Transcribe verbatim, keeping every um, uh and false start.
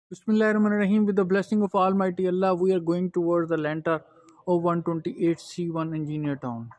Bismillahirrahmanirrahim. With the blessing of Almighty Allah, we are going towards the Lanta of one twenty-eight C one Engineer Town.